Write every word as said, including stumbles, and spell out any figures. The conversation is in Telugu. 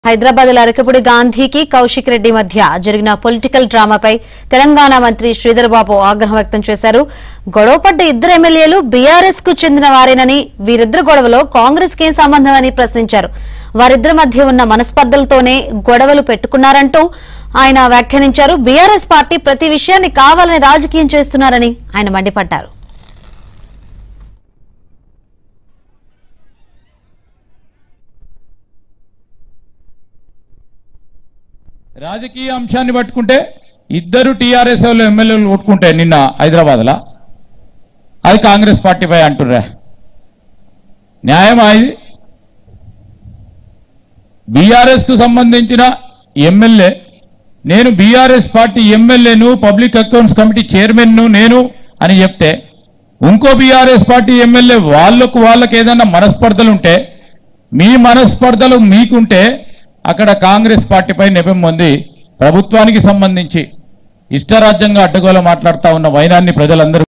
హైదరాబాద్ అరకపూడి గాంధీకి కౌశిక్ రెడ్డి మధ్య జరిగిన పొలిటికల్ డ్రామాపై తెలంగాణ మంత్రి శ్రీధర్ బాబు ఆగ్రహం వ్యక్తం చేశారు. గొడవపడ్డ ఇద్దరు ఎమ్మెల్యేలు బీఆర్ఎస్ కు చెందిన వారేనని, వీరిద్దరు గొడవలో కాంగ్రెస్ కి సంబంధమని ప్రశ్నించారు. వారిద్దరి మధ్య ఉన్న మనస్పర్ధలతోనే గొడవలు పెట్టుకున్నారంటూ ఆయన వ్యాఖ్యానించారు. బీఆర్ఎస్ పార్టీ ప్రతి విషయాన్ని కావాలని రాజకీయం చేస్తున్నారని ఆయన మండిపడ్డారు. రాజకీయ అంశాన్ని పట్టుకుంటే ఇద్దరు టీఆర్ఎస్ వాళ్ళు ఎమ్మెల్యేలు కొట్టుకుంటే నిన్న హైదరాబాద్లో అది కాంగ్రెస్ పార్టీపై అంటుర్రా, న్యాయమా ఇది? బీఆర్ఎస్కు సంబంధించిన ఎమ్మెల్యే, నేను బీఆర్ఎస్ పార్టీ ఎమ్మెల్యేను, పబ్లిక్ అకౌంట్స్ కమిటీ చైర్మన్ను నేను అని చెప్తే, ఇంకో బీఆర్ఎస్ పార్టీ ఎమ్మెల్యే వాళ్ళకు వాళ్ళకి ఏదన్నా మనస్పర్ధలు ఉంటే, మీ మనస్పర్ధలు మీకుంటే అక్కడ కాంగ్రెస్ పార్టీపై నెపం పొంది ప్రభుత్వానికి సంబంధించి ఇష్టరాజ్యంగా అడ్డగోలు మాట్లాడుతూ ఉన్న వైనాన్ని ప్రజలందరూ